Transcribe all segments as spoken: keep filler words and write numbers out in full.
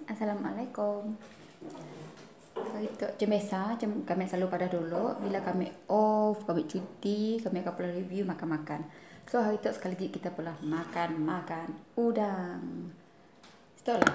Assalamualaikum. So itu macam biasa, macam kami selalu pada dulu. Bila kami off, kami cuti, kami akan pula review makan-makan. So hari itu sekali lagi kita pula makan-makan udang. Itulah.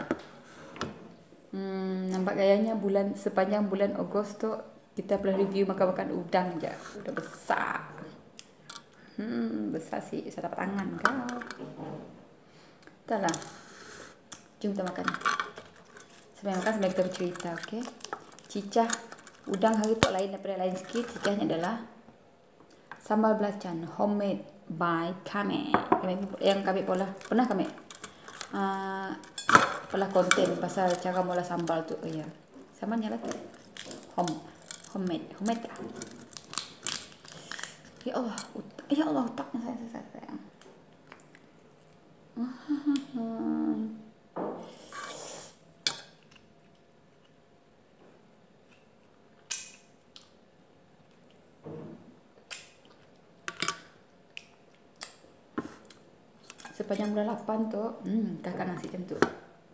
Hmm, nampak gayanya bulan sepanjang bulan Ogos tu kita pula review makan-makan udang je. Udah besar. Hmm, besar sih. Saya dapat tangan kau. Itulah. Jom kita makan. Sambil makan sambil kita bercerita, okey? Cicah udang hari tu lain daripada lain sikit. Cicahnya adalah sambal belacan homemade by kami. Kami yang kami pula pernah kami uh, pernah konten pasal cara mula sambal tu. Oh ya. Samanya lah tu. Home homemade, homemade tak? Ya Allah, utak. Ya Allah, utaknya saya saya sayang. Sepanjang bulan lapan tu, hmm, kakak nasi macam tu.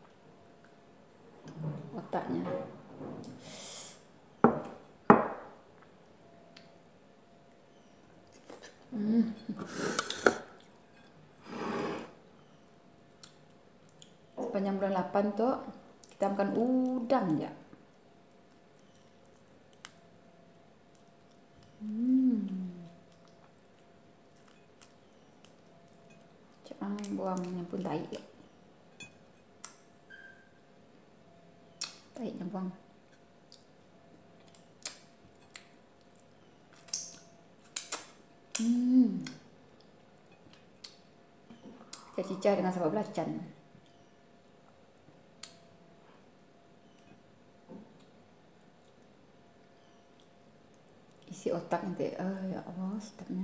Otaknya. Hmm. Sepanjang bulan lapan tu, kita makan udang je. Hmm. Jangan buang yang pun tahi. Tahi yang buang. Hmm. Cicah dengan sambal belacan. Isi otak nanti. Oh ya Allah, sedapnya.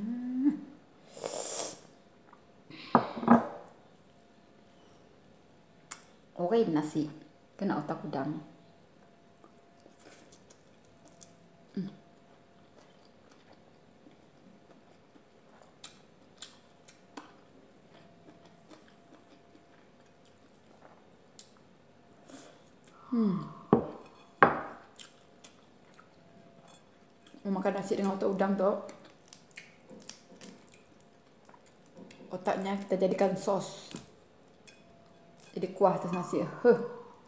Oren nasi kena otak udang. Hmm. Hmm. Makan nasi dengan otak udang tu, otaknya kita jadikan sos. Jadi kuah atas nasi. Huh.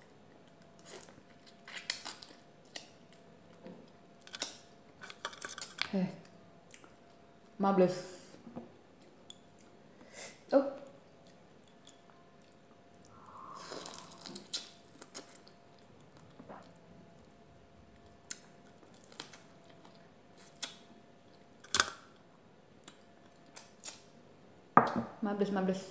Heh. Marvelous. Oh. Marvelous, marvelous.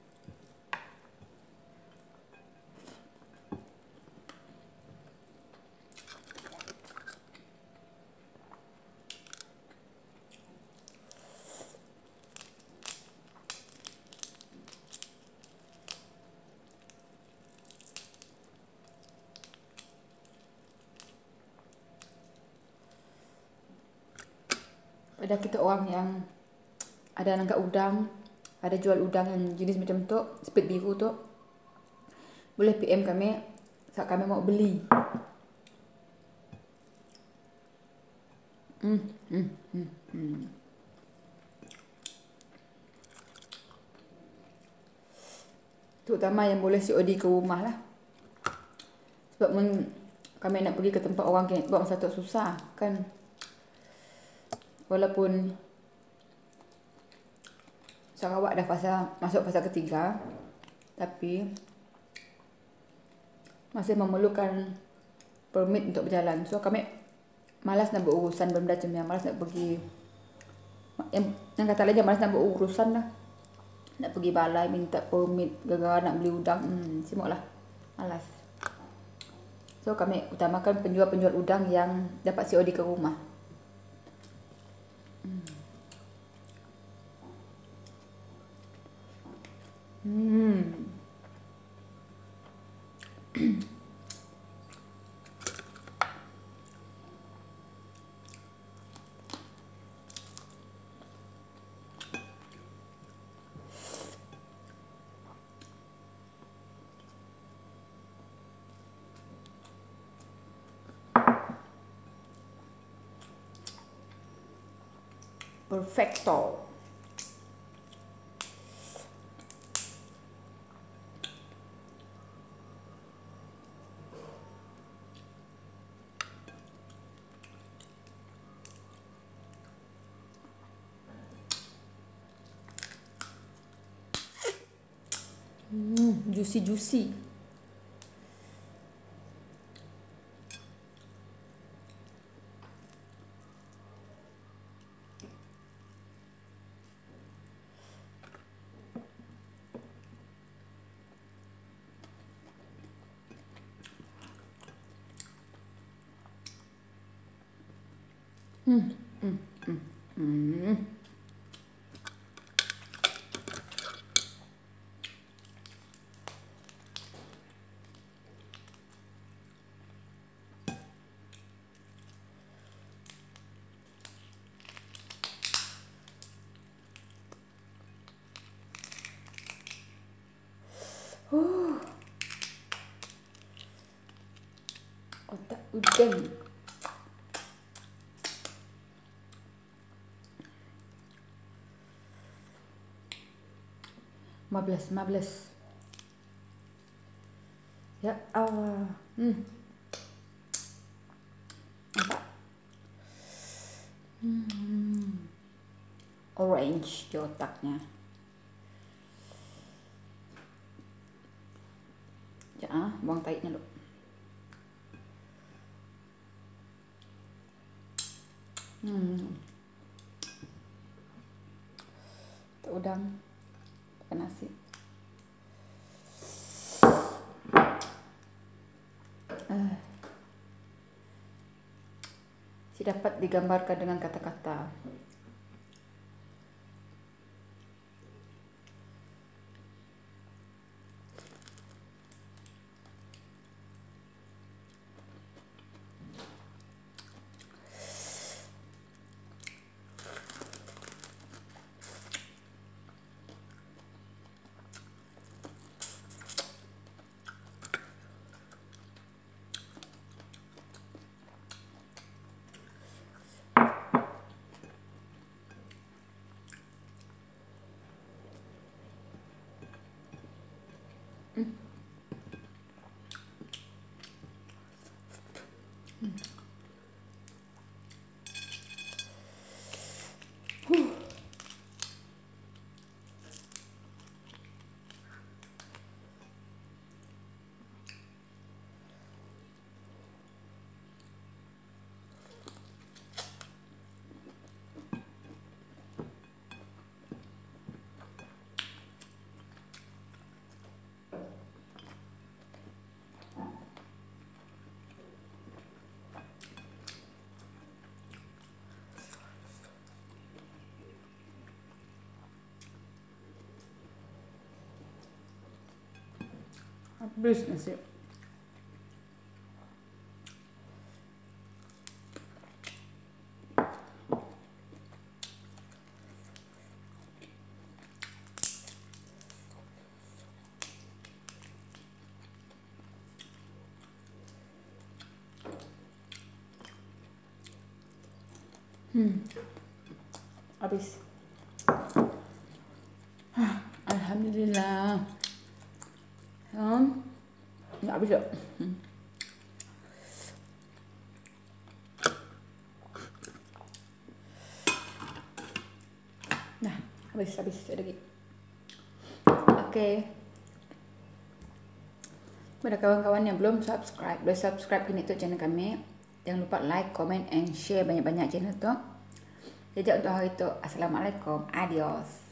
Pada kita orang yang ada nangkap udang, ada jual udang yang jenis macam tu, spit biru tu, boleh P M kami saat kami mau beli. Hmm, hmm, hmm, hmm. Terutama yang boleh C O D ke rumah lah. Sebab men, kami nak pergi ke tempat orang yang buat masa tu susah kan. Walaupun Sarawak dah fasa, masuk fasa ketiga, tapi masih memerlukan permit untuk berjalan. So kami malas nak berurusan benda macam ni, malas nak pergi. Yang, yang kata lain, malas nak berurusan lah. Nak pergi balai minta permit gara-gara nak beli udang. Hmm, simok lah. Malas. So kami utamakan penjual-penjual udang yang dapat C O D ke rumah. Hmm. Hmm. Perfecto. Hmm, juicy juicy. Hmm, hmm, hmm, hmm. Uh, otak udang. lima belas, lima belas. Ya Allah. Hmm. Apa? Hmm. Orange di otaknya. Ya, ah, buang taiknya loh. Hmm. Udang pakai nasi. Uh. Si dapat digambarkan dengan kata-kata. Hmm. Hmm. Huh. Habis nasi. Hmm. Habis. Alhamdulillah. Hmm. Nggak habis loh. Hmm. Nah, habis, habis. Ada lagi. Oke. Pada kawan-kawan yang belum subscribe, boleh subscribe ke YouTube channel kami. Jangan lupa like, comment, and share banyak-banyak channel tu. Sejak untuk hari itu. Assalamualaikum. Adios.